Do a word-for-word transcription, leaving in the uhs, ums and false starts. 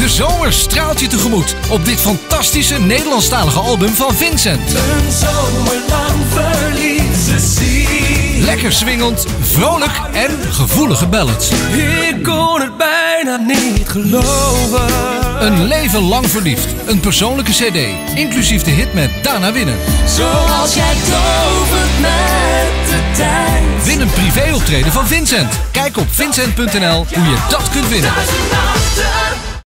De zomer straalt je tegemoet op dit fantastische Nederlandstalige album van Vincent. Een zomer lang verliefd zien. Lekker swingend, vrolijk en gevoelige ballads. Ik kon het bijna niet geloven. Een leven lang verliefd. Een persoonlijke cd, inclusief de hit met Dana Winnen. Zoals jij tovert met de tijd. Win een privéoptreden van Vincent. Kijk op vincent punt n l hoe je dat kunt winnen. Duizend nachten